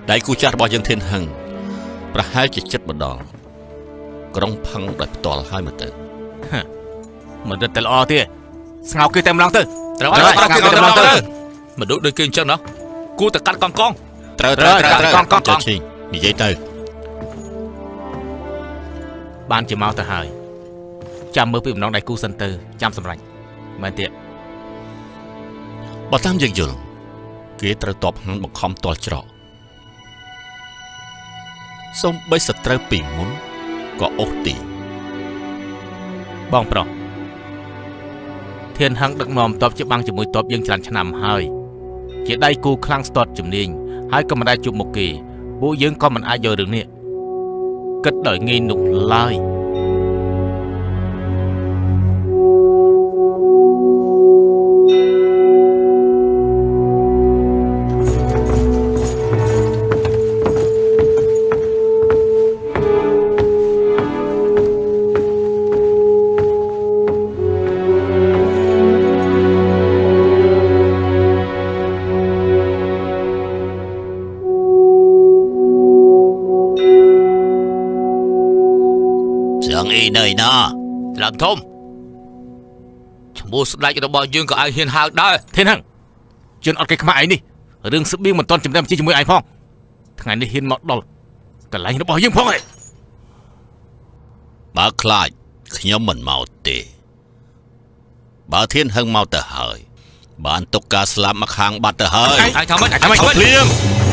ដៃគូចាស់របស់យើងធានហឹងប្រហែលជាចិត្តបដលក្រុងផឹងដោយផ្ទាល់ហើយមើលទៅមិនរត់ទៅល្អទេស្ងោគេតែម្ដងទៅត្រូវហើយស្ងោគេតែម្ដងទៅមិនដូចគេអញ្ចឹងណាគូទៅកាត់កងត្រូវកងឈីនិយាយទៅបានជាមកទៅហើយចាំមើលពីម្ដងដៃគូសិនទៅចាំសម្រេចមែនទេបើតាមយើងយល់គេត្រូវតបហឹងបង្ខំតល់ច្រកសូម្បីសត្រូវពីមុនក៏អូសទីបងប្រុសធានហឹងដឹកនាំតបច្បាំងជាមួយតបយើងច្រើនឆ្នាំហើយជាដៃគូខ្លាំងស្ទាត់ជំនាញហើយក៏មិនដែលជួបមុខគេពួកយើងក៏មិនអាចយករឿងនេះគិតដោយងាយនោះឡើយនៅណាត្រាំធំឈ្មោះស្ដេចរបស់យើងក៏ឲ្យហ៊ានហៅដែរធានហឹងជឿនអត់គេខ្មាស់ឯនេះរឿងស្បៀងមិនទាន់ជំរាបជាមួយឯងផងថ្ងៃនេះហ៊ានមកដល់កន្លែងរបស់យើងផងឯងបើខ្លាចខ្ញុំមិនមកទេបើធានហឹងមកទៅហើយបានទុកការស្លាប់មកខាងបាត់ទៅហើយឯងថាម៉េចភ្លាម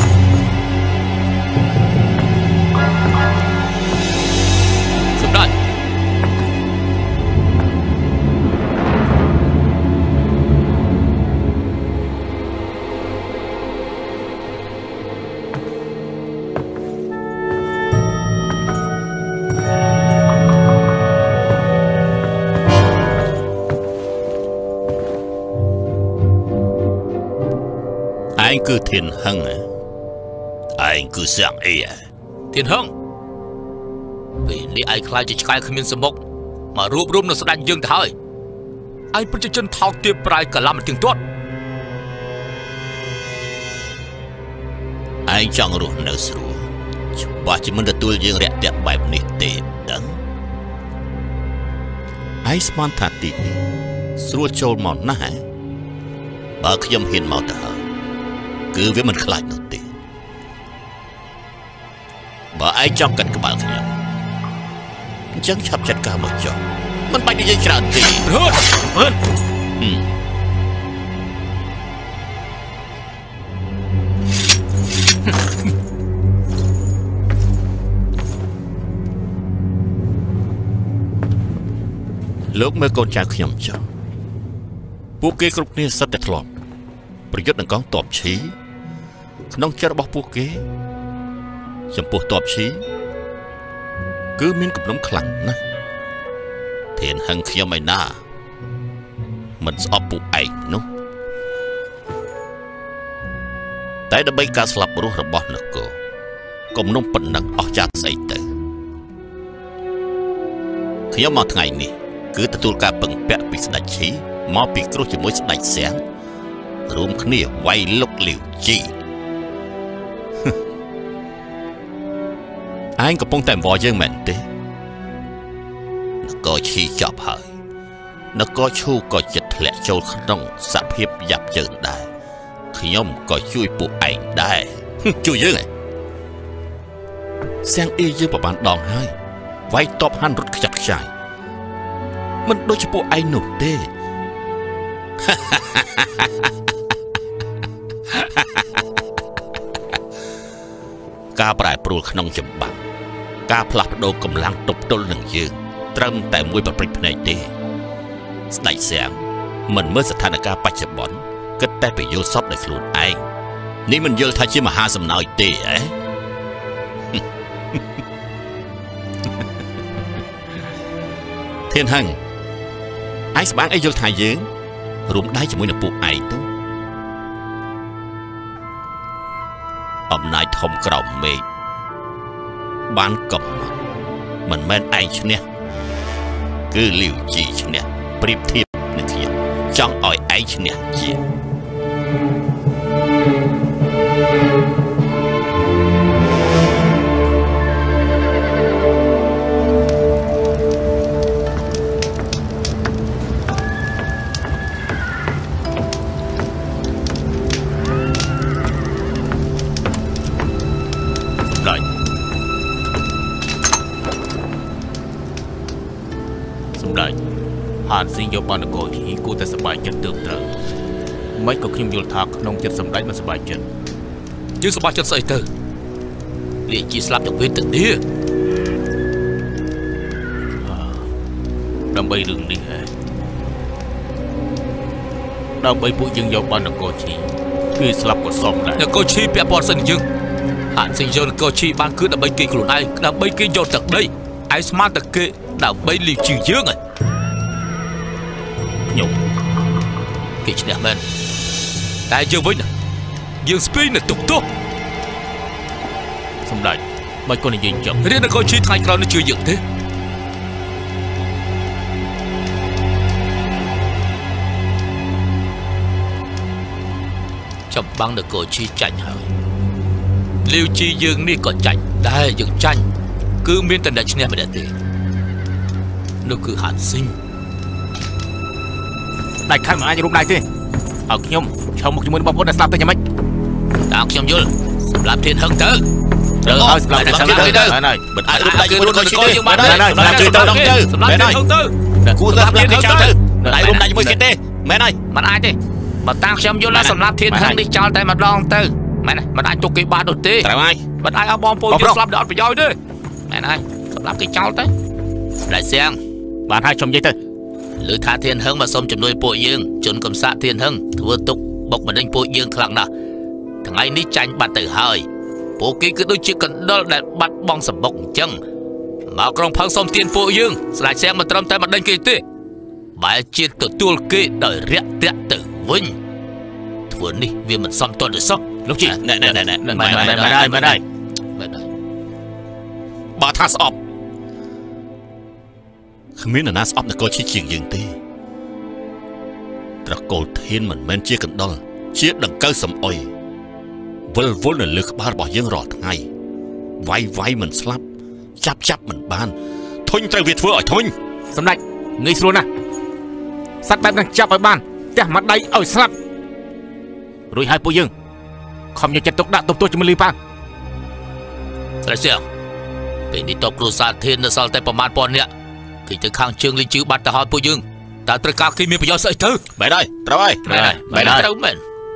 សម្ដេចឯងគឺធានហឹងឯងគឺសៀងអីធានហឹងពេលនេះឯងខ្លាចជាឆ្កែគ្មានសមុខមករួបរวมនៅស្ដេចយើងទៅហើយឯងប្រជាជនថោកទាបប្រាយកឡំទៀងទាត់ឯងចង់រស់នៅស្រួលច្បាស់ជាមិនទទួលយើងរាក់ទាក់បែបនេះទេដឹងឯងស្មានថាទីនេះស្រួលចូលមកណាស់បើខ្ញុំហ៊ានមកទៅហើយគឺវាមិនខ្លាចនោះទេបើឯងចង់កាត់ក្បាលខ្ញុំអញ្ចឹងឆាប់ចាត់ការមកចុះមិនបាច់និយាយច្រើនទេហឺនលោកមើលកូនចៅខ្ញុំចុះពួកគេគ្រប់គ្នាសិតតែធ្លាប់ប្រយុទ្ធនឹងកងទ័ពឈីក្នុងចិត្តរបស់ពួកគេចំពោះទ័ពឈីគឺមានគំនុំខ្លាំងណាស់ធានហឹងខ្ញុំឯណាមិនស្អប់ពួកឯងនោះតែដើម្បីការស្លាប់រស់របស់នគរគំនុំប៉ុណ្ណឹងអស់ចាស់ស្អីទៅខ្ញុំមកថ្ងៃនេះគឺទទួលការពឹងពាក់ពីស្ដេចឈីមកពីគ្រោះជាមួយស្ដេចសៀងរួមគ្នាវាយលុកលាវជីឯងកំពុងតែអង្វរយើងមែនទេនគរឈីចប់ហើយនគរឈូក៏ចិត្តធ្លាក់ចូលក្នុងសភាពយ៉ាប់ជើងដែរខ្ញុំក៏ជួយពួកឯងដែរជួយយើងសៀងអ៊ីយើងប្រហែលដងហើយវាយតបហាន់រត់ខ្ចាត់ខ្ចាយមិនដូចជាពួកឯងនោះទេការប្រែប្រួលក្នុងចម្បាំងការផ្លាស់ប្ដូរកម្លាំងទប់ទល់នឹងយើងត្រឹមតែមួយប្រព្រឹត្តភ្នែកទេស្ដេចសៀងមិនមើលស្ថានភាពបច្ចុប្បន្នគិតតែពយល់សពដោយខ្លួនឯងនេះមិនយល់ថាជាមហាសំណោយទេធានហឹងឯងស្បាងអីយល់ថាយើងរួមដៃជាមួយនឹងពួកឯងទៅអំណាចធំក្រោមមេឃបានកំណត់មិនមែនឯងឈ្នះគឺលាវជីឈ្នះប្រៀបធៀបនឹងខ្ញុំចង់ឲ្យឯងឈ្នះជាហានស៊ីងយកបាននគរឈីគូតែសบายចិត្តទៅត្រូវមិនក៏ខ្ញុំយល់ថាក្នុងចិត្តសម្ដេចមិនសบายចិត្តយើងសบายចិត្តស្អីទៅលាជីស្លាប់ទៅពេលទៅនេះដើម្បីរឿងនេះហ៎ដើម្បីពួកយើងយកបាននគរឈីគឺស្លាប់ក៏សមដែរនគរឈីពាក់ព័ន្ធសិនយើងហានស៊ីងយកនគរឈីបានគឺដើម្បីគេខ្លួនឯងដើម្បីគេយកទឹកដីឯស្មានតែគេដើម្បីលីជីយើងហ៎ខ្ញុំគេឈ្នះមែនតែយើងវិញយើងស្ពីនៅទុកទោសសម្ដេចមិនក៏និយាយចឹងរៀននគរឈីថ្ងៃក្រោយនឹងជឿយើងទេចំបាំងនគរឈីចាញ់ហើយលាវជីយើងនេះក៏ចាញ់ដែរយើងចាញ់គឺមានតែអ្នកឈ្នះម្នាក់ទេនោះគឺហានស៊ីងដៃខំមិនអាចរួមដៃទេឲ្យខ្ញុំឈរមុខជាមួយបងប្អូនដែលស្លាប់ទៅយ៉ាងម៉េចតាមខ្ញុំយល់សម្រាប់ធានហឹងទៅត្រូវហើយសម្រាប់ធានហឹងទៅហើយមិនអាចរួមដៃជាមួយនគរឈីទេបានហើយសម្រាប់ជួយទៅសម្រាប់ធានហឹងទៅគូសម្រាប់ធានហឹងទៅដៃរួមដៃជាមួយគេទេមែនហើយមិនអាចទេបើតាមខ្ញុំយល់ថាសម្រាប់ធានហឹងនេះចោលតែម្ដងទៅមែនមិនអាចទុកគេបាននោះទេត្រូវហើយមិនអាចឲ្យបងប្អូនយើងស្លាប់ដោយអត់ប្រយោជន៍ទេមែនហើយសម្រាប់គេចោលទៅតែសៀងបានហើយខ្ញុំនិយាយទៅឮថាធានហឹងមកសុំជំនួយពួកយើងជនកំសាកធានហឹងធ្វើទុកបុកម្នេញពួកយើងខ្លាំងណាស់ថ្ងៃនេះចាញ់បាត់ទៅហើយពួកគេគឺដូចជាកណ្ដុរដែលបាត់បង់សម្បុកអញ្ចឹងមកក្រុងផឹងសុំទានពួកយើងស្ដេចសៀងមិនត្រឹមតែមកដេញគេទេបែរជាទទួលគេដោយរាក់ទាក់ទៅវិញធ្វើនេះវាមិនសមទាន់ទេសោះលោកជីណែមិនហើយបើថាស្អប់គ្មាននរណាស្អប់នគរឈីជាងយើងទេត្រកូលធានមិនមែនជាកណ្ដុរជាដង្កូវសំអុយវល់នៅលើក្បាលរបស់យើងរាល់ថ្ងៃវាយមិនស្លាប់ចាប់មិនបានធុញត្រូវវាធ្វើឲ្យធុញសម្ដេចងាយស្រួលណាស់សត្វបែបហ្នឹងចាប់ឲ្យបានផ្ទះមួយដៃឲ្យស្លាប់រួចហើយពួកយើងខំយកចិត្តទុកដាក់ទប់ទល់ជាមួយលីប៉ាស្រីសៀងពេលនេះតបគ្រូសាធាននៅសល់តែប្រមាណពាន់នាក់គេទៅខាងជើងលីជឺបាត់ទៅហើយពួកយើងតើត្រូវការគេមានប្រយោជន៍ស្អីទៅបែរហើយត្រូវហើយត្រូវមែន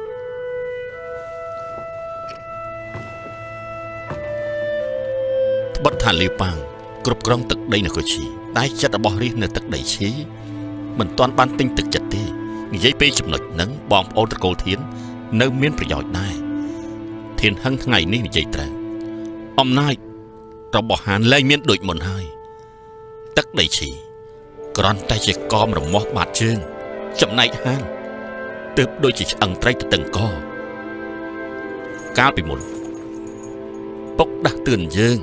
ត្បិតថាលីប៉ាងគ្រប់គ្រងទឹកដីនគរឈីតែចិត្តរបស់រាជនៅទឹកដីឈីមិនទាន់បានទិញទឹកចិត្តទេនិយាយពេលចំណុចហ្នឹងបងប្អូនត្រកូលធាននៅមានប្រយោជន៍ដែរធានហឹងថ្ងៃនេះនិយាយត្រូវអំណាចរបស់ហានលែងមានដូចមុនហើយទឹកដីឈីគ្រាន់តែជាកមរមាស់បាតជើងចំណែកហានទើបដូចជាឆ្អឹងត្រីទៅតឹងកកាលពីមុនពុកដាស់តឿនយើង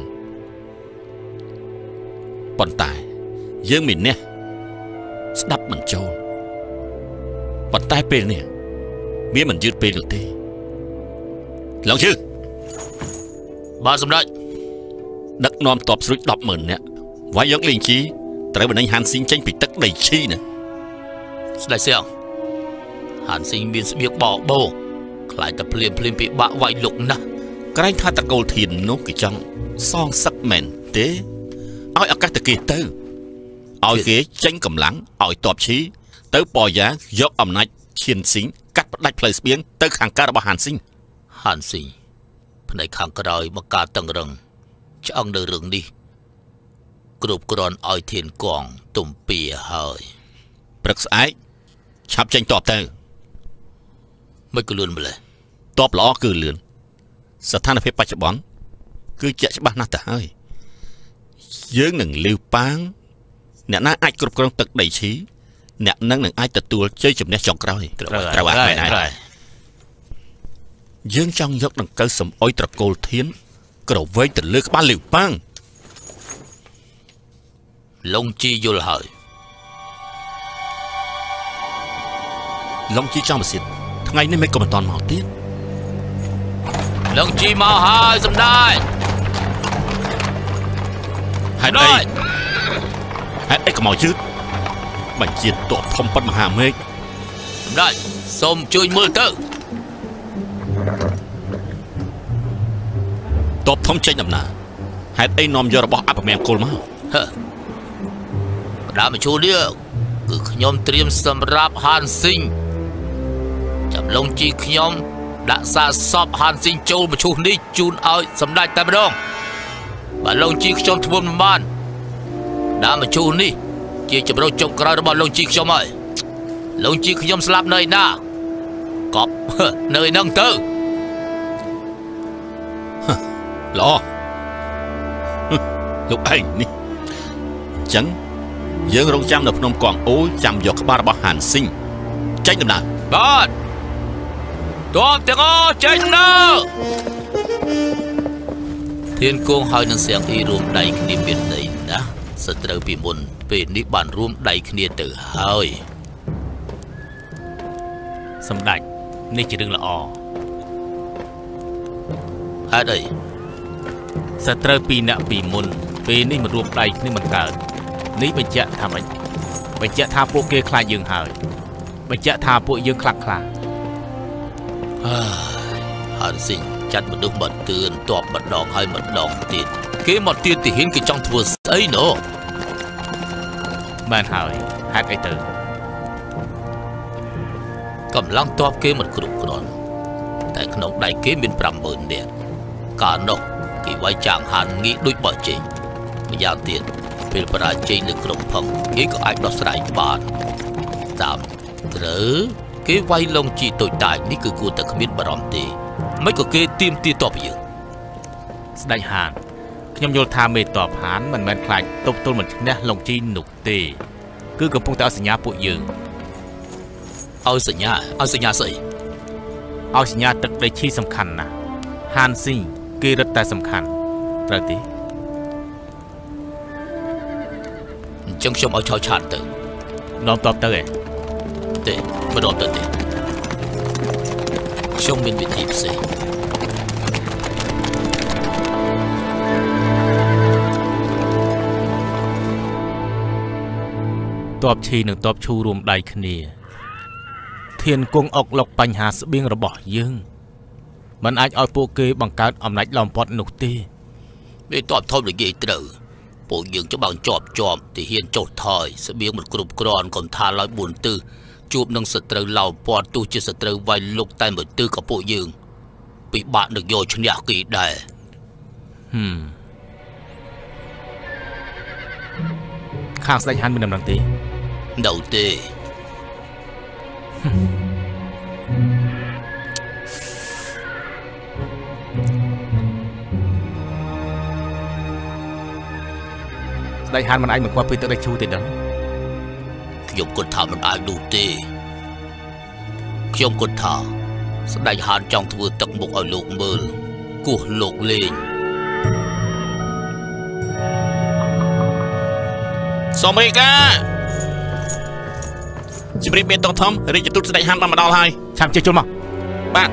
ប៉ុន្តែយើងមានអ្នកស្ដាប់មិនចូលប៉ុន្តែពេលនេះវាមិនយឺតពេលនោះទេលោកជឺបាទសម្ដេចដឹកនាំតបស្រួច 100000 នាក់វាយយកលេងជីត្រូវបណ្ដេញហានស៊ីងចេញពីទឹកដីឈីណាស្ដេចសៀងហានស៊ីងមានស្បៀកបបោខ្លាចតែភ្លាមពិបាកវាយលុកណាស់ក្រែងថាតកូលធាននោះគេចង់សងសឹកមែនទេឲ្យឱកាសទៅគេទៅឲ្យគេចេញកម្លាំងឲ្យតបឈីទៅប៉យ៉ាងយកអំណាចឈៀនស៊ីងកាត់ផ្ដាច់ផ្លូវស្បៀងទៅខាងកើតរបស់ហានស៊ីងផ្នែកខាងក្រោយមកការតឹងរឹងឆ្អឹងនៅរឿងនេះគ្រប់គ្រាន់ឲ្យធានកងទំពាហើយព្រឹកស្អែកឆាប់ចេញតបទៅមិនក៏លឿនម្លេះតបល្អគឺលឿនស្ថានភាពបច្ចុប្បន្នគឺជាក់ច្បាស់ណាស់ទៅហើយយើងនឹងលឺប៉ាងអ្នកណាអាចគ្រប់គ្រងទឹកដីឈីអ្នកនឹងអាចទទួលជ័យជំនះចុងក្រោយត្រូវហើយយើងចង់យកដង្កូវសំអុយត្រកូលធានក្រវែងទៅលើក្បាលលីវប៉ាងលងជីយល់ហើយលងជីចង់មកទៀតថ្ងៃនេះមិនក៏មិនតន់មកទៀតលងជីមកហើយសម្ដេចហេតុអីក៏មកយឺតបញ្ជាតបធំប៉ុតមហាមេឃសម្ដេចសូមជួយមើលទៅតបធំចេញដំណើរហេតុអីនាំយករបស់អពមង្គលមកដើមឈូនេះគឺខ្ញុំត្រៀមសម្រាប់ហានស៊ីងចាំឡុងជីខ្ញុំដាក់សាកសពហានស៊ីងចូលមឈូសនេះជូនឲ្យសម្ដេចតែម្ដងបើឡុងជីខ្ញុំធ្វើមិនបានដាក់មឈូសនេះជាជំរោចចុងក្រោយរបស់ឡុងជីខ្ញុំហើយឡុងជីខ្ញុំស្លាប់នៅឯណាកប់នៅឯហ្នឹងទៅល្អលោកឯងនេះចឹងយើងរងចាំនៅភ្នំកងអូចាំយកក្បាលរបស់ហានស៊ីងចេញដំណើរបាទតបទាំងអស់ចេញទៅធានគង់ហើយនឹងសៀងអ៊ីរួមដៃគ្នាមានន័យណាសត្រូវពីមុនពេលនេះបានរួមដៃគ្នាទៅហើយសម្ដេចនេះជារឿងល្អហេតុអីសត្រូវពីរអ្នកពីមុនពេលនេះមិនរួមដៃគ្នាមិនកើតនេះបញ្ជាក់ថាម៉េចបញ្ជាក់ថាពួកគេខ្លាចយើងហើយបញ្ជាក់ថាពួកយើងខ្លាចខ្លាហានស៊ីងចាត់មនុស្សមកទឿនតបម្ដងហើយម្ដងទៀតគេមកទៀតទីហ៊ានគេចង់ធ្វើស្អីណូបានហើយហេតុអីទៅកម្លាំងតបគេមិនគ្រប់គ្រាន់តែក្នុងដៃគេមាន 50,000 នាក់កាលនោះគេវាយចាងហានងាយដូចបោះចេញម្យ៉ាងទៀតពេលបរាជ័យនៅក្នុងផឹងគេក៏អាចដោះស្រាយបានតាមត្រូវគេវាយលងជីតូចតាចនេះគឺគួរតែគ្មានបារម្ភទេមិនក៏គេទៀមទាតបយើងស្ដេចហានខ្ញុំយល់ថាមេតបហានមិនមែនខ្លាចទប់ទល់មិនឈ្នះលងជីនោះទេគឺកំពុងតែឲ្យសញ្ញាពួកយើងឲ្យសញ្ញាស្អីឲ្យសញ្ញាទឹកដីឈីសំខាន់ណាស់ហានស៊ីងគេរឹតតែសំខាន់ត្រូវទេអញ្ចឹងខ្ញុំឲ្យឆោឆានទៅនាំតបទៅទេមិននាំទៅទេខ្ញុំមានវិធីផ្សេងតបឈីនិងតបឈូរួមដៃគ្នាធានគង់អុកឡុកបញ្ហាស្បៀងរបស់យើងមិនអាចឲ្យពួកគេបង្កើតអំណាចឡោមព័ទ្ធនោះទេវាតបធំនិយាយត្រូវពួកយើងច្បាំងជាប់ទីហ៊ានចុះថយស្បៀងមិនគ្រប់គ្រាន់កុំថាឡើយ4ទិសជួបនឹងសត្រូវឡោមព័ទ្ធទោះជាសត្រូវវាយលុកតែមួយទិសក៏ពួកយើងពិបាកនឹងយកឈ្នះគេដែរខាងស្ដេចហានមានដំណឹងទេនៅទេស្ដេចហានមិនអាចមកខ្វះពីទឹកដីឈូទេដឹងខ្ញុំគិតថាមិនអាចនោះទេខ្ញុំគិតថាស្ដេចហានចង់ធ្វើទឹកមុខឲ្យលោកមើលគោះលោកលេងសូមរាយការណ៍ជំរាបមានតងធំរាជទូតស្ដេចហានបានមកដល់ហើយឆាប់ជិះចូលមកបាទ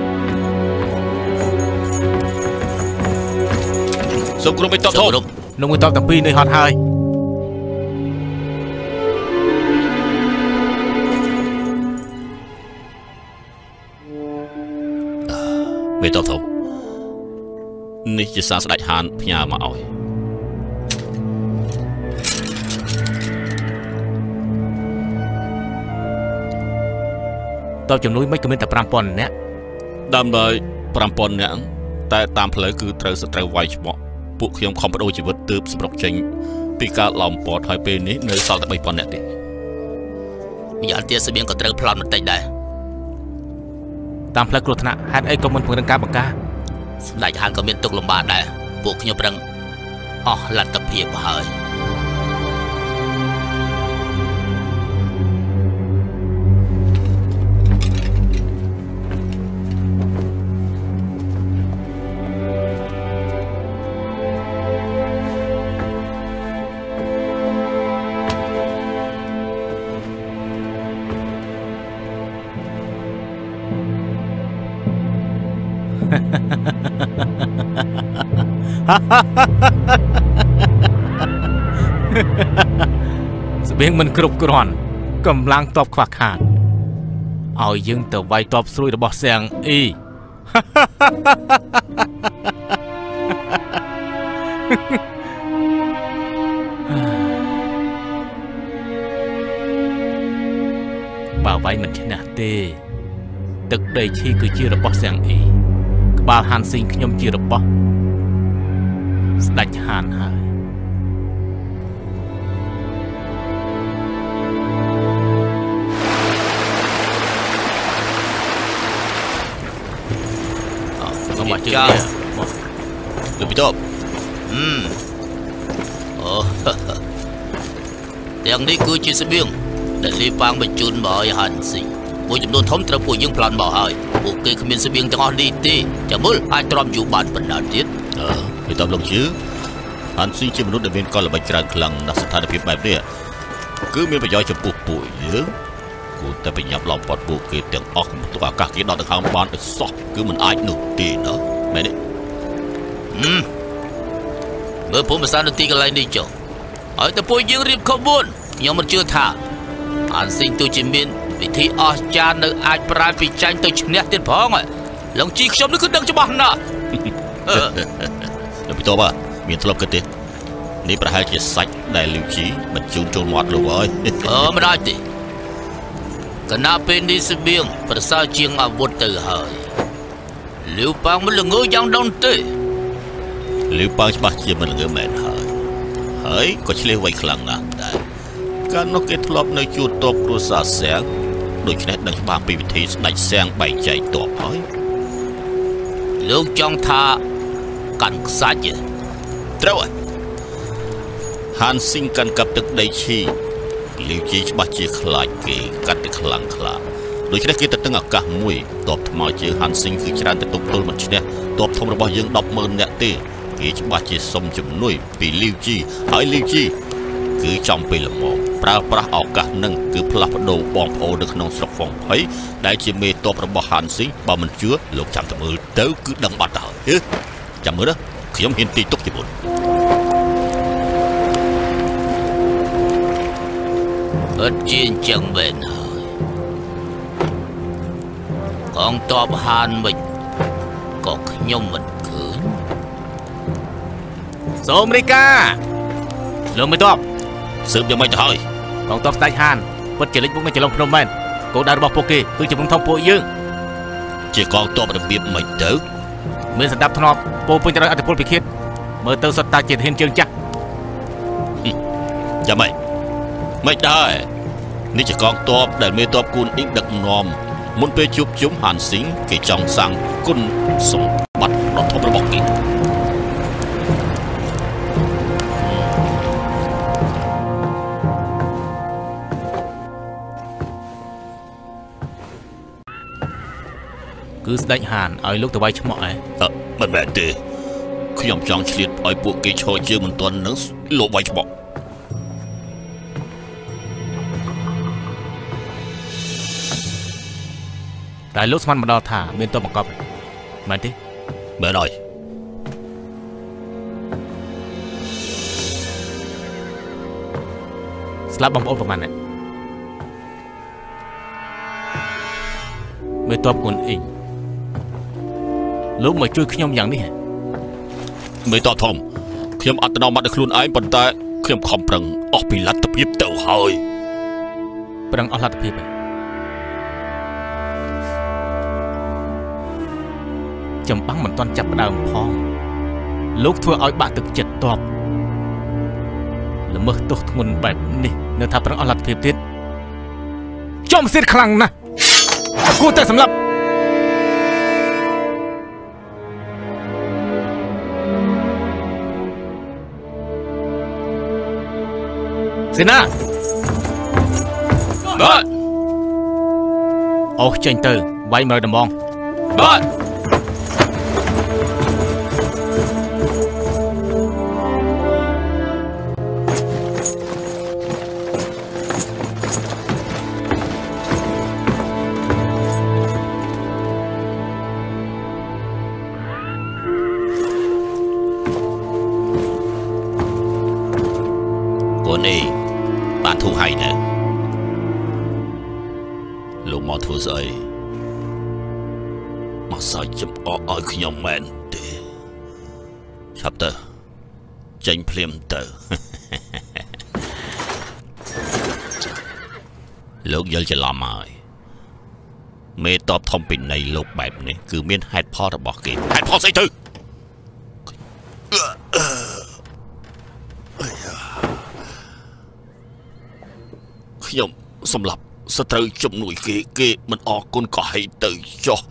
សូមក្រុមមេតបធំនោះមួយតបទាំងពីរនៅហត់ហើយមេតបធំនេះជាសារស្ដេចហានផ្ញើមកឲ្យតបជំនួយមិនក៏មានតែ 5,000 នាក់ដើមដោយ 5,000 នាក់តែតាមផ្លូវគឺត្រូវសត្រូវវាយច្បក់ពួកខ្ញុំខំបដូរជីវិតទើបសម្រុកចេញពីការឡោមព័ទ្ធហើយពេលនេះនៅសល់តែ 3,000 នាក់ទេម្យ៉ាងទៀតស្បៀងក៏ត្រូវប្លន់បន្តិចដែរតាមផ្លូវគ្រោះថ្នាក់ហេតុអីក៏មិនពង្រឹងការបង្ការស្ដេចហានក៏មានទុកលំបាកដែរពួកខ្ញុំប្រឹងអស់លទ្ធភាពហើយស្បៀងមិនគ្រប់គ្រាន់កម្លាំងតបខ្វះខាតឲ្យយើងទៅវាយតបស្រួយរបស់សៀងអ៊ីវាយមិនឈ្នះទេទឹកដីឈីគឺជារបស់សៀងអ៊ីក្បាលហានស៊ីងខ្ញុំជារបស់ស្ដេចហានហើយមកចាលោកពីតបទាំងនេះគឺជាស្បៀងដែលលីប៉ាងបញ្ជូនមកឲ្យហានស៊ីមួយចំនួនធំត្រូវពួកយើងប្លន់មកហើយពួកគេគ្មានស្បៀងទាំងអស់នេះទេចាំមើលអាចទ្រាំយូរបានប៉ុណ្ណាទៀតពីតបលោកជឿហានស៊ីជាមនុស្សដែលមានកលល្បិចច្រើនខ្លាំងណាស់ស្ថានភាពបែបនេះគឺមានប្រយោជន៍ចំពោះពួកយើងគួរតែប្រញាប់ឡោមព័ទ្ធពួកគេទាំងអស់ទៅអាកាសគេដកដង្ហើមបានឲ្យសោះគឺមិនអាចនោះទេណាមែនទេមើលពុំភាសានៅទីកន្លែងនេះចុះហើយតែពួកយើងរៀបខបួនខ្ញុំមិនជឿថាអានស៊ីងទោះជាមានវិធីអស្ចារ្យនៅអាចប្រែពីចាញ់ទៅឈ្នះទៀតផងឡងជីខ្ញុំនេះគឺដឹងច្បាស់ណាស់លោកពីតបមានធ្លាប់គិតទេនេះប្រហែលជាសាច់ដែលលីវជីបញ្ជូនចូលមាត់លោកហើយមិនអាចទេកណាពេលនេះស្បៀងប្រសើរជាងអាវុធទៅហើយលីវប៉ាងមិនល្ងើយ៉ាងដូនទេលីវប៉ាងច្បាស់ជាមិនល្ងើមែនហើយក៏ឆ្លៀសវៃខ្លាំងណាស់ដែរកាលនោះគេធ្លាប់នៅជួបតបគ្រួសារសៀងដូច្នេះដឹងច្បាស់ពីវិធីស្ដេចសៀងបែងចែកតបហើយលោកចង់ថាកាន់ខ្សាច់ត្រូវហើយហានស៊ីងកាន់កាប់ទឹកដីឈីលីវជីច្បាស់ជាខ្លាចគេកាត់ទៅខ្លាំងខ្លាដូច្នេះគេទៅទាំងឱកាសមួយតបថ្មជើងហានស៊ីងគឺច្រើនទៅទុកទល់មិនឈ្នះតបធំរបស់យើង 100000 នាក់ទេគេច្បាស់ជាសុំជំនួយពីលីវជីហើយលីវជីគឺចំពេលល្មមប្រើប្រាស់ឱកាសនឹងគឺផ្លាស់ប្ដូរបងប្អូននៅក្នុងស្រុកហ្វុងភ័យដែលជាមេតបរបស់ហានស៊ីងបើមិនជឿលោកចាំតែមើលទៅគឺដឹងបាត់ទៅហើយចាំមើលណាខ្ញុំហ៊ានទីទុកជាមុនអត់ជាអញ្ចឹងមែនហើយកងទ័ពហានមិនក៏ខ្ញុំមិនឃើញសូមរីកាលោកមេទ័ពស៊ើបយ៉ាងម៉េចទៅហើយកងទ័ពស្ដេចហានពិតជាលេចមុខនៅចន្លោះភ្នំមែនគោលដៅរបស់ពួកគេគឺជំនុំធំពួកយើងជាកងទ័ពរបៀបមិនទៅមានសណ្ដាប់ធ្នាប់ពោពេញទៅដោយអធិពលពិឃាតមើលទៅសុទ្ធតែជាធានជើងចាស់ចាំមិនដែរនេះជាកងទ័ពដែលមេទ័ពគូនអ៊ីងដឹកនាំមុនពេលជួបជុំហានស៊ីងគេចង់សាងគុណសម្បត្តិដ៏ធំរបស់គេគឺស្ដេចហានឲ្យលោកទៅវាយឆ្មក់មិនមែនទេខ្ញុំចង់ឆ្លៀតឲ្យពួកគេឈរជើងមិនទាន់នឹងលោកវាយឆ្មក់តែលោកស្មានមកដល់ថាមានតបបង្កប់មែនទេមែនហើយស្លាប់បងប្អូនប្រហែលអ្នកមេតបគុនអ៊ីងលោកមកជួយខ្ញុំយ៉ាងនេះមេតបធំខ្ញុំអត់ទៅមកដល់ខ្លួនឯងប៉ុន្តែខ្ញុំខំប្រឹងអស់ពីលទ្ធភាពទៅហើយប្រឹងអស់លទ្ធភាពចំបាំងមិនទាន់ចាប់ផ្ដើមផងលោកធ្វើឲ្យបាក់ទឹកចិត្តតបល្មើសទោសធ្ងន់បែបនេះនៅថាប្រឹងអស់លទ្ធភាពទៀតចំសៀតខ្លាំងណាស់គួរតែសម្លាប់សេនាបាទអូចេញទៅវាយ100ដំបងបាទនេះបានធូរហើយណាលោកមកធ្វើស្អីមកសើចចំអកឲ្យខ្ញុំមែនទេឆាប់ទៅចេញភ្លាមទៅលោកយល់ច្រឡំហើយមេតបធំពីនៃលោកបែបនេះគឺមានហេតុផលរបស់គេហេតុផលស្អីទៅខ្ញុំសម្រាប់ស្ត្រូវជំនួយគេមិនអរគុណក៏ហីទៅចុះ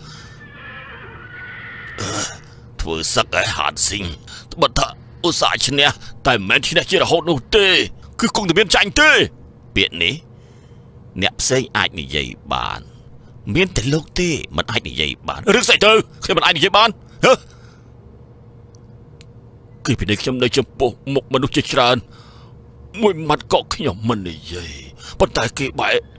ធ្វើសឹកឲ្យហាត់ស៊ីងត្បិតថាឧស្សាហ៍ឈ្នះតែមិនមែនឈ្នះជារហូតនោះទេគឺគង់តែមានចាញ់ទេពាក្យនេះអ្នកផ្សេងអាចនិយាយបានមានតែលោកទេមិនអាចនិយាយបានរឿងស្អីទៅខ្ញុំមិនអាចនិយាយបានហ៎គឺពីនេះខ្ញុំនៅចំពោះមុខមនុស្សជាច្រើនមួយម៉ាត់ក៏ខ្ញុំមិននិយាយប៉ុន្តែគេ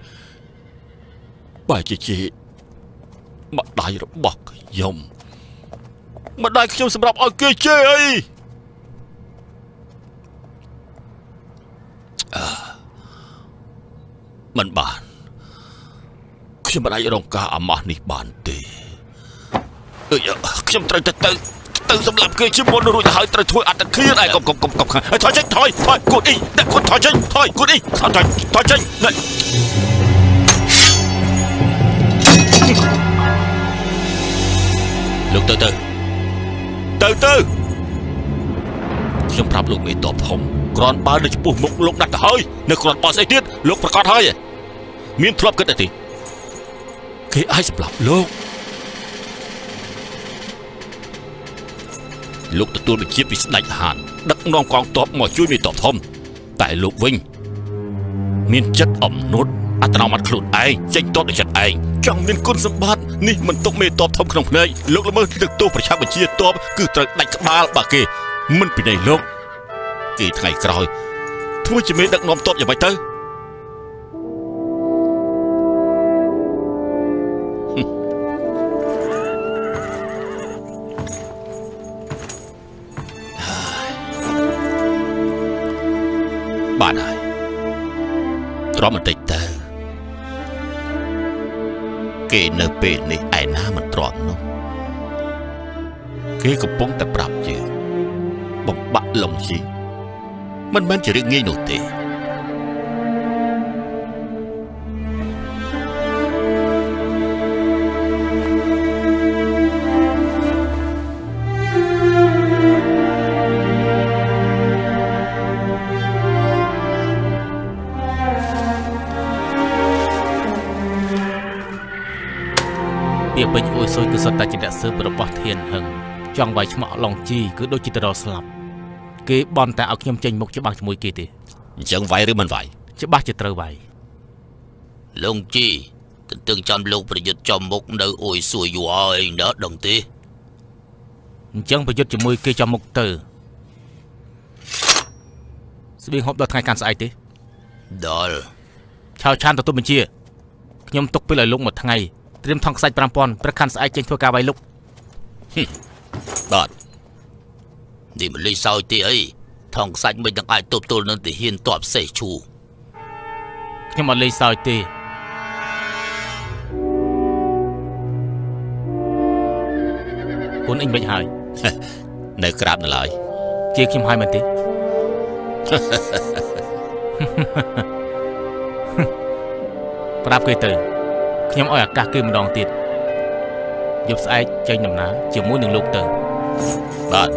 បែរជាម្ដាយរបស់ខ្ញុំម្ដាយខ្ញុំសម្រាប់ឲ្យគេជេរអីមិនបានខ្ញុំមិនអាចរងការអាម៉ាស់នេះបានទេខ្ញុំត្រូវទៅសម្រាប់គេជាមុនរួចទៅហើយត្រូវធ្វើអត្តឃាតឯងកុំថយចេញថយគួតអីដាក់គួតថយចេញថយគួតអីថយចេញលោកទៅខ្ញុំប្រាប់លោកមេតបធំគ្រាន់បើនៅចំពោះមុខលោកដាច់ទៅហើយនៅគ្រាន់បើស្អីទៀតលោកប្រកាសហើយមានធ្លាប់គិតទេគេអាចសម្លាប់លោកទទួលបញ្ជាពីស្ដេចហានដឹកនាំកងទ័ពមកជួយមេតបធំតែលោកវិញមានចិត្តអំនួតអត្តនោម័តខ្លួនឯងចេញទ័ពដោយចិត្តឯងចង់មានគុណសម្បត្តិនេះមិនទុកមេតបធំក្នុងភ្នែកលោកល្មើសលើកទោសប្រជាបញ្ជាទ័ពគឺត្រូវដាច់ក្បាលបើគេមិនពីនៃលោកគេថ្ងៃក្រោយធ្វើជាមេដឹកនាំទ័ពយ៉ាងម៉េចទៅបានហើយទ្រាំបន្តិចទៅគេនៅពេលនេះឯណាមិនទ្រាំនោះគេកំពុងតែប្រាប់យើងបំបាក់លំជីមិនមែនជារឿងងាយនោះទេពាក្យពេញអួយសុយគឺសុទ្ធតែជាអ្នកស៊ើបរបស់ធានហឹងចង់វាយឆ្មក់ឡុងជីគឺដូចជាទៅរកស្លាប់គេបន់តែឲ្យខ្ញុំចេញមុខច្បាស់ជាមួយគេទេអញ្ចឹងវាយឬមិនវាយច្បាស់ជាត្រូវវាយឡុងជីទន្ទឹងចាំលោកប្រយុទ្ធចំមុខនៅអួយសុយយូរហើយណ៎ដឹងទេអញ្ចឹងប្រយុទ្ធជាមួយគេចំមុខទៅស្បៀងហូបដល់ថ្ងៃកាន់ស្អែកទេដល់ឆាវឆានទទួលបញ្ជាខ្ញុំទុកពេលឲ្យលោកមួយថ្ងៃត្រៀមថងខ្សាច់ 5000 ប្រខាន់ស្អែកចេញធ្វើការវាយលុកបាទនេះមិនលីសោយទេអីថងខ្សាច់មិនទាំងអាចទប់ទល់នឹងទាហានតបសេះឈូខ្ញុំអត់លេងសើចទេពុនអញមិនហើយនៅក្រាបនៅឡើយជាខ្ញុំហើយមែនទេប្រាប់គេទៅខ្ញុំឲ្យឱកាសគេម្ដងទៀតយប់ស្អែកចេញដំណើរជាមួយនឹងលោកទៅបាទ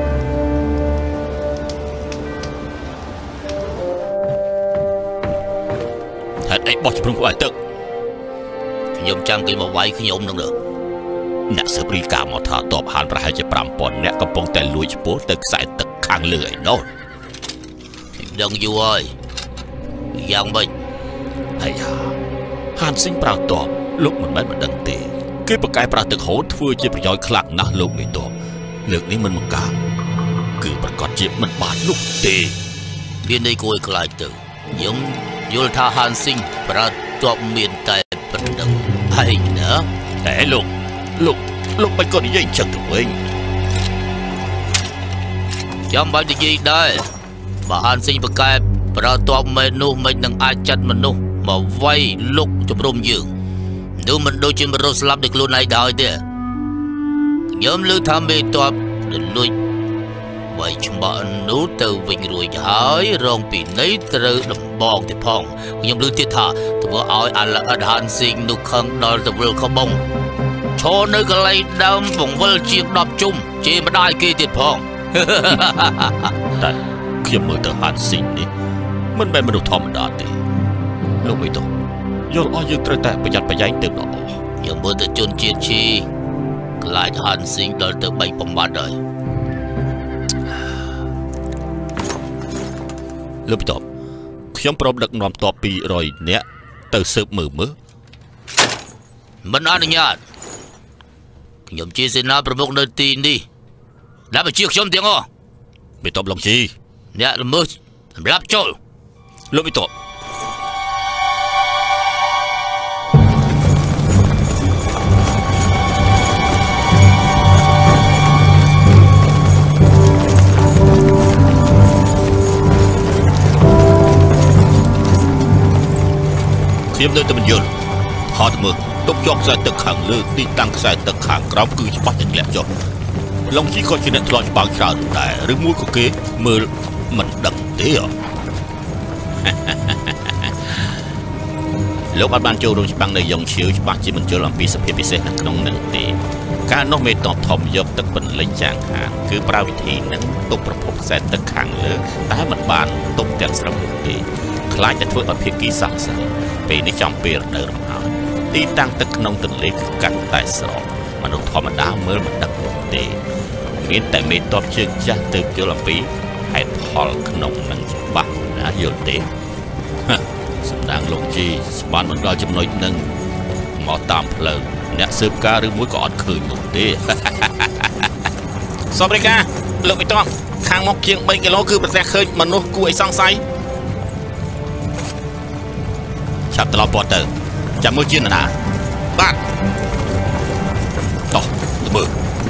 ហេតុអីបោះជំរំក្បាលទឹកខ្ញុំចាំគេមកវាយខ្ញុំនឹងអ្នកស៊ើបរីកាមកថាតបហានប្រហែលជា 5000 អ្នកកំពុងតែលួចឈ្មោះទៅខ្សែទឹកខាងលើឯណោះខ្ញុំដឹងយូរហើយយ៉ាងម៉េចហើយហានស៊ីងប្រើតបលោកមិនមែនមិនដឹងទេគេប្រកែប្រើទឹកហូតធ្វើជាប្រយោជន៍ខ្លាំងណាស់លោកមេតបលើកនេះមិនមកកាគឺប្រកាសជាមិនបាននោះទេមានន័យគួរឲ្យខ្លាចទៅខ្ញុំយល់ថាហានស៊ីងប្រើតបមានតែប៉ុណ្្នឹងហើយណាតែលោកមិនក៏និយាយអញ្ចឹងទៅវិញចាំបាច់និយាយដែរបើហានស៊ីងប្រកែប្រើតបមែននោះមិននឹងអាចចាត់មនុស្សមកវាយលុកជំរុំយើងនោះមិនដូចជាមករត់ស្លាប់ដោយខ្លួនឯងដែរទេខ្ញុំលើថាមេតបលួច vậy chúng bạn nấu từ vinh rồi hái rong bị nấy từ đầm bong thì phong nhưng lưu tiết thả từ vừa ỏi ăn là ăn hạn sinh nụ khăng đòi từ vừa không bông cho nơi cái này đâm vòng vơ chiếc đập chung chỉ mà đai kia tiết phong tại khi mở tờ hạn sinh đi mình bên mình được thòm đạn đi lúc ấy tôi giờ ai dương trời tại bây giờ phải dành tiền đó nhưng bữa từ chôn chiết chi lại hạn sinh đòi từ bảy bông ba đời lúc ấy tôiខ្ញុំប្រមដឹកនាំតប200នាក់ទៅស៊ើបមើលមើលមិនអនុញ្ញាតខ្ញុំជាសេនាប្រមុខនៅទីនេះដាក់បញ្ជាខ្ញុំទាំងអស់មេតបឡុងជីអ្នកល្មើសសម្រាប់ចូលលោកមេតបខ្ញុំនៅតែមិនយល់ហត់មើលទុកជាប់ខ្សែទឹកខាងលើទីតាំងខ្សែទឹកខាងក្រោមគឺច្បាស់ជាធ្លាក់ចុះឡុងជីក៏ជាអ្នកធ្លាប់ច្បាំងច្រើនដែរឬមួយក៏គេមើលមិនដឹងទេលោកអត់បានចូលរួមច្បាំងនៅយ៉ុងឈៀវច្បាស់ជាមិនយល់អំពីសភាពពិសេសនៅក្នុងនឹងទេការនោះមេតបធំយកទឹកពន្លិចចាងខាងគឺប្រើវិធីនឹងទុកប្រភពខ្សែទឹកខាងលើតែមិនបានទុកទាំងស្រុងទេខ្លាចតែធ្វើឲ្យភាគីសង្ស័យពេលនេះចំពេលរដូវរំហើយទីតាំងទឹកក្នុងទន្លេគឺកាត់តែស្រកមនុស្សធម្មតាមើលមិនដឹងទេមានតែមេតបជើងចាស់ទើបយល់អំពីហេតុផលក្នុងនឹងច្បាស់ណាយល់ទេសម្ដងលោកជីស្មានមិនដល់ចំណុចនឹងមកតាមផ្លូវអ្នកស៊ើបការឬមួយក៏អត់ឃើញនោះទេសពរិកាលោកមេតបខាងមកជាង3គីឡូគឺប្រទះឃើញមនុស្សគួរឲ្យសង្ស័យឆាប់ត្រឡប់ពតទៅចាំមើលជាណាបាទតោះទៅមើល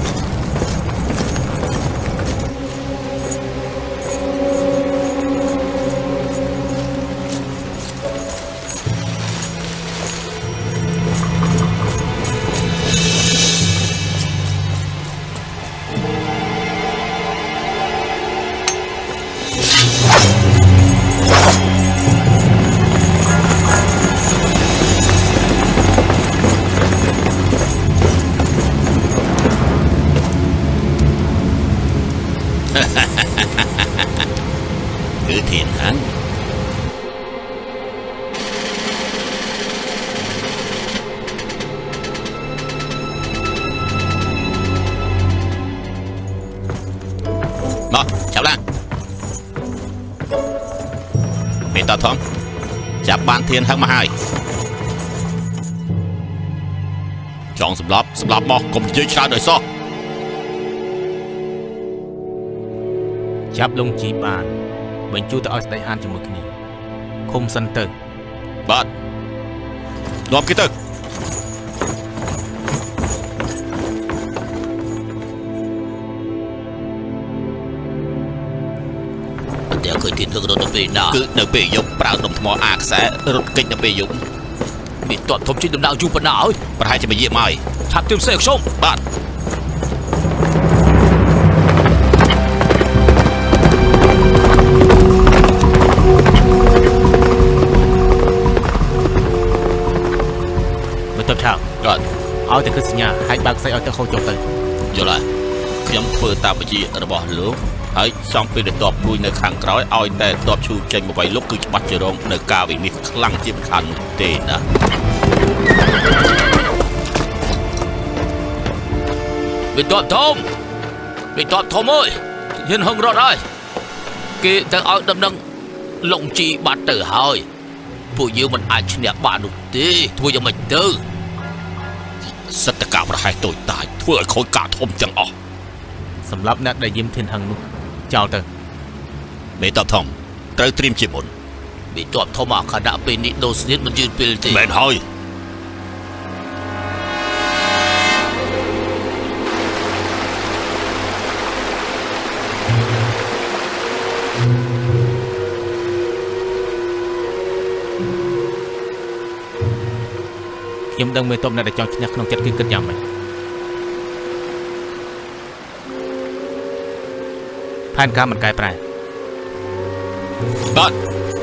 គឺធានហានមកចាប់ឡើងមេតធំចាប់បានធានហឹងមកហើយចង់សម្លាប់មកកុំនិយាយច្រើនឲ្យសោះចាប់លងជីបានបញ្ជូនទៅឲ្យស្ដេចហានជាមួយគ្នាឃុំសិនទៅបាទនាំគេទៅតែឃើញទីទឹករត់នៅពេលណាគឺនៅពេលយប់ប្រើដុំថ្មអាខ្សែរត់គេចនៅពេលយប់មានតតធំជិះដំណើរយូរប៉ុណ្ណាហើយប្រហែលជាមួយយាមហើយឆាប់ត្រៀមសេខ្ញុំបាទទៅឆាប់បាទឲ្យតែគឺសញ្ញាហើយបើកខ្សែឲ្យទៅខូចចុះទៅយល់ហើយខ្ញុំធ្វើតាមបញ្ជារបស់លោកហើយចំពេលដែលតបព្រួយនៅខាងក្រោយឲ្យតែតបឈូចេញមកវាយលុកគឺច្បាស់ជារងនៅការវិនិច្ឆ័យខ្លាំងជាមិនខានទេណាវិតបធំអើយហ៊ានហឹងរត់ហើយគេទៅឲ្យដំណឹងលងជីបាត់ទៅហើយពួកយើងមិនអាចឈ្នះបាននោះទេធ្វើយ៉ាងម៉េចទៅសិទ្ធិការប្រហែលតូចតាចធ្វើឲ្យខូចការធំទាំងអស់សម្រាប់អ្នកដែលយាមធានហឹងនោះចោលទៅមេតបធំត្រូវត្រៀមជាមុនមេតបធំអាខណៈពេលនេះដូរស្នៀតមិនយឺតពេលទេមែនហើយខ្ញុំដឹងមេតបអ្នកដែលចង់ឈ្នះក្នុងចិត្តគឺគិតយ៉ាងម៉េចផែនការមិនកែប្រែបាទ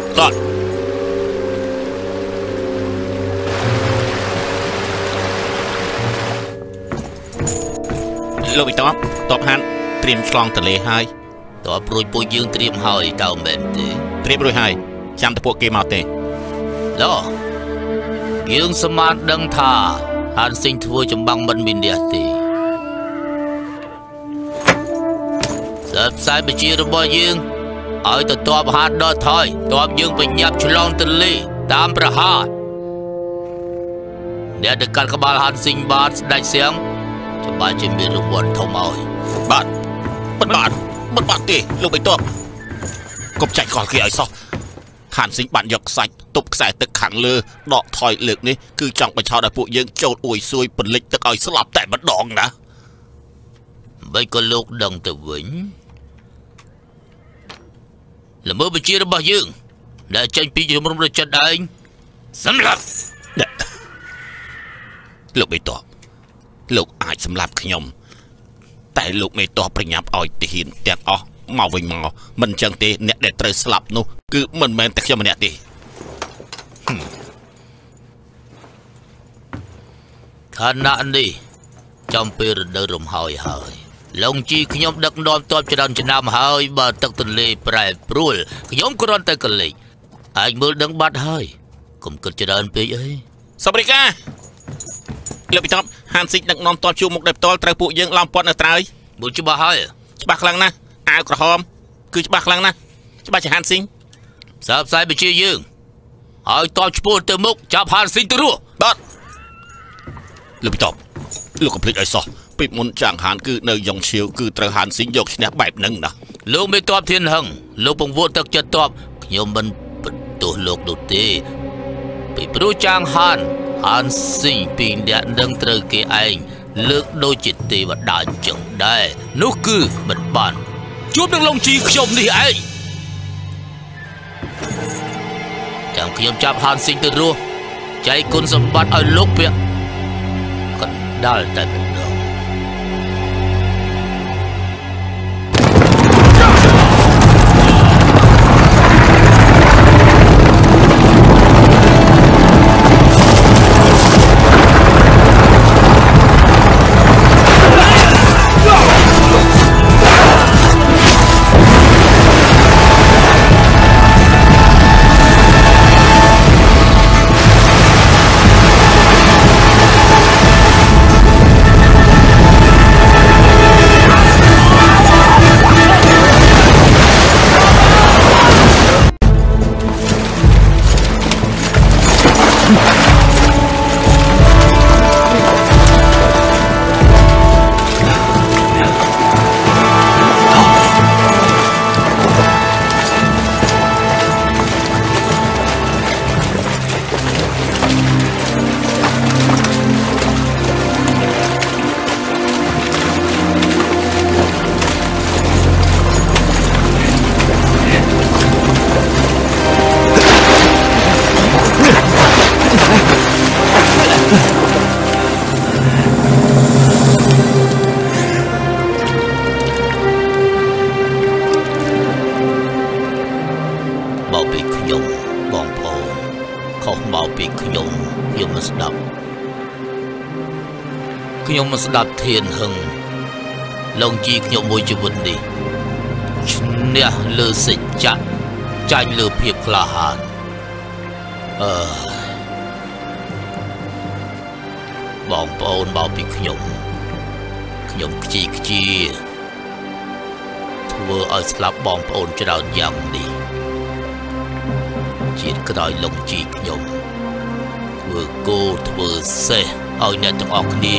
លោកវិតបហានត្រៀមឆ្លងទន្លេហើយតបរួចពួកយើងត្រៀមហើយតើមែនទេត្រៀមរួចហើយចាំតែពួកគេមកទេឡោះយើងសមានដឹងថាហានសិញធ្វើចម្បាំងមិនមាននេះទេផ្សាយបញ្ជារបស់យើងឲ្យទៅតបហានដល់ថយតបយើងបញ្ញាប់ឆ្លងទន្លេតាមប្រហាតអ្នកដែលកាត់ក្បាលហានសិញបាទស្ដេចសៀងច្បាស់ជាមានរង្វាន់ធំឲ្យបាទទេលោកបិទបកុំចាច់កលគេឲ្យសោះហានសិញបានយកខ្សាច់ទប់ខ្សែទឹកខាងលើដកថយលើកនេះគឺចង់បញ្ឆោតឲ្យពួកយើងចូលអួយសួយពន្លិចទឹកឲ្យស្លាប់តែម្ដងណាបើក៏លោកដឹងទៅវិញល្មើបញ្ជារបស់យើងដែលចេញពីជំរំរចិត្តឯងសម្រាប់លោកបិទបលោកអាចសម្លាប់ខ្ញុំតែលោកមេតោះប្រញាប់ឲ្យទាហានទាំងអស់មកវិញមកមិនចឹងទេអ្នកដែលត្រូវស្លាប់នោះគឺមិនមែនតែខ្ញុំម្នាក់ទេខណៈនេះចំពេលរដូវរំហើយឡុងជីខ្ញុំដឹកនាំតបច្រើនឆ្នាំហើយបើទឹកទន្លេប្រែប្រួលខ្ញុំគ្រាន់តែកលេចអាចមើលដឹងបាត់ហើយកុំគិតច្រើនពេកអីសមរិកាលោកពិតហានសិចដឹកនាំតបជួមុខដោយផ្ទាល់ត្រូវពួកយើងឡោមព័ទ្ធនៅត្រើយមួយច្បាស់ហើយច្បាស់ខ្លាំងណាស់អាវក្រហមគឺច្បាស់ខ្លាំងណាស់ច្បាស់ជាហានសិញផ្សាយបញ្ជាយើងឲ្យតបឈ្មោះទៅមុខចាប់ហានសិញទៅរស់បាទលោកពិតលោកកុំភ្លេចឲ្យសោះពីមុនចាងហានគឺនៅយ៉ុងឈៀវគឺត្រូវហានសិញយកឈ្នះបែបហ្នឹងណាលោកមេតបធានហឹងលោកពង្វក់ទឹកចិត្តតបខ្ញុំមិនបន្ទោសលោកនោះទេពីព្រោះចាងហានសិញពីអ្នកនឹងត្រូវគេឯងលើកដូចជាទេវតាអញ្ចឹងដែរនោះគឺមិនបានជួបនឹងឡុងជីខ្ញុំនេះឯងចាំខ្ញុំចាប់ហានសិញទៅរស់ចែកគុណសម្បត្តិឲ្យលោកពាក់កណ្ដាលតែម្ដងខ្ញុំមិនស្ដាប់ធានហឹងឡុងជីខ្ញុំមួយជីវិតនេះឈ្នះលើសេចក្ដីចាញ់លើភាពក្លាហានបងប្អូនមកពីខ្ញុំខ្ជីខ្ជាធ្វើឲ្យស្លាប់បងប្អូនច្រើនយ៉ាងនេះជាតិក្រោយឡុងជីខ្ញុំធ្វើគោធ្វើសេះឲ្យអ្នកទាំងអស់គ្នា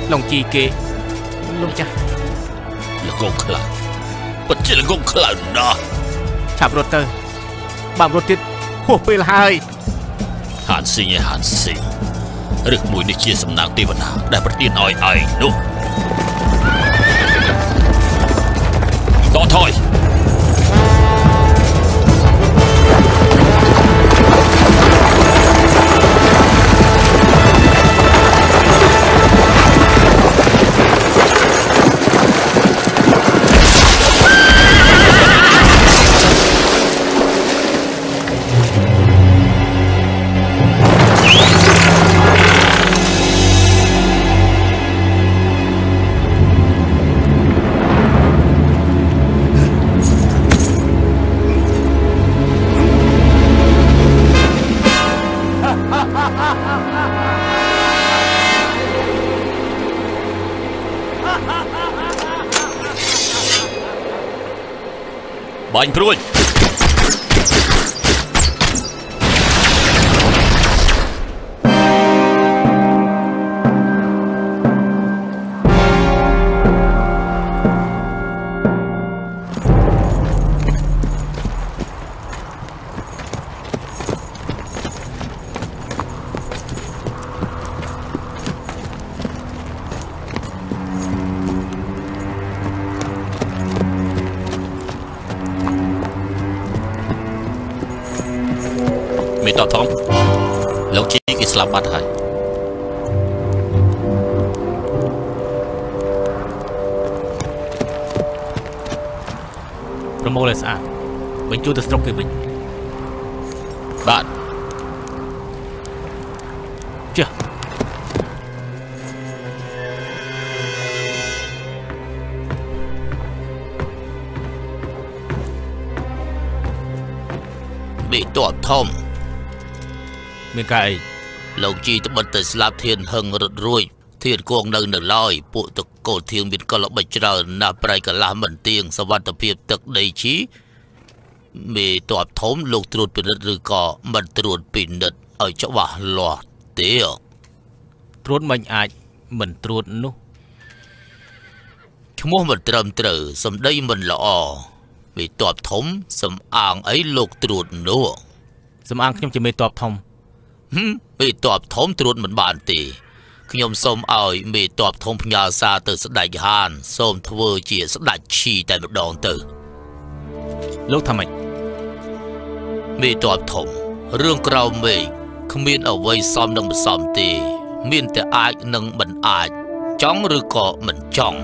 Lòng chi kê Lúc cha Là con khờ Bất chỉ là con khờ đó Chạp rốt tơ Bàm rốt tiết Hô bê là hai Hàn sinh nhé hàn sinh Rực mùi này chia sầm nàng tì vật nào Đã bật tiên oi oi đúng Có thôi Bánh pruôi Mày tỏ thông Lâu chí cái slap bắt hay Promo là sao Mình chú từ stroke kì mình Bạn Chưa Bị tọa thông Mình cái Lâu chi tập bật tới slap thiên hưng rụt ruồi Thiên cuồng nâng nở lòi Bộ thực cổ thiên biến có lọc bạch trở Nà bày cả lá mẩn tiếng Sa văn tập hiệp thực đầy chí Bị tọa thông lục truột bình đất rư có Mẩn truột bình đất Ở chỗ bà lọt tế Truột mình ai Mình truột nụ Chúng mình trầm trở Xâm đây mình lọ Bị tọa thông Xâm áng ấy lục truột nụ Xâm ănខ្ញុំជាមេតបធំ Bị tọa thông truột mình bàn tì Nhóm xông ơi Bị tọa thông nhà xa từ sức đại hàn Xông thua chỉ sức đại chi tại một đòn từ លោកថាម៉េច Bị tọa thông Rương cầu mê Không biết ở vây xóm nâng một xóm tì Miên tì ai nâng mình ai Chóng rư có mình chóng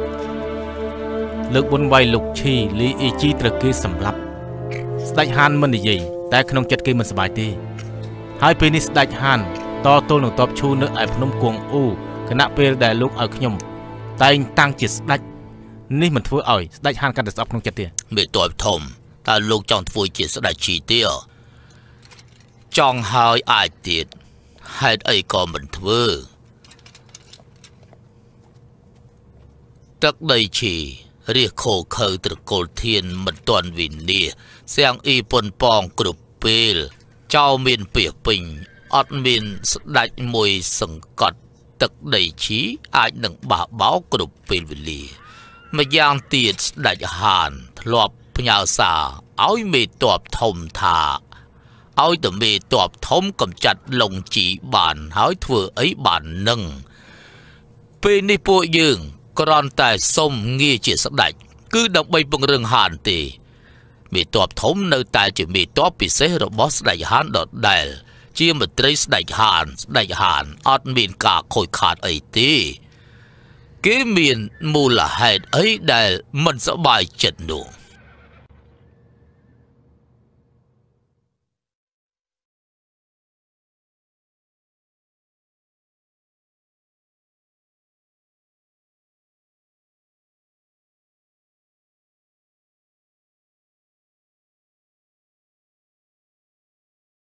លើកបុនវៃលោកឈីលីអ៊ីជីត្រូវគេសម្លាប់ស្ដេចហានមិននិយាយតែក្នុងចិត្តគេមិនសប្បាយទេហើយពេលនេះស្ដេចហានតទល់នឹងតបឈូនៅឯភ្នំគួងអ៊ូគណៈពេលដែលលោកឲ្យខ្ញុំតែងតាំងជាស្ដេចនេះមិនធ្វើឲ្យស្ដេចហានកាន់តែស្អប់ក្នុងចិត្តទេ Bị tọa thông Ta lúc trong thua chỉ sức đại chi tiêu Trong hai ai tiết Hai ấy có mình thưa Tất đây chỉ Riêng khổ khởi từ cổ thiên Mình toàn vì nìa Xem y bồn bong cụp bê Chào miền bỉa bình Ất miền sức đại mùi sừng cọt Tất đây chỉ Ai nâng bà báo cụp bê vì lìa Mà giang tiết đại hàn Lọp nhau xa Áo mê tọp thông thả Áo từ mê tọp thông cầm chặt lồng chỉ bản Hái thừa ấy bản nâng Bên này bộ dương Còn tại sông nghe chỉ sắc đạch Cứ đọc bay bằng rừng hàn tì Mê tọp thống nơi tại chỉ mê tọp bị xế rồi boss đại hàn đọt đài Chia một trace đại hàn Ất miền cả khôi khát ấy tì Cái miền mù là hẹn ấy đài Mình sẽ bài trận đủ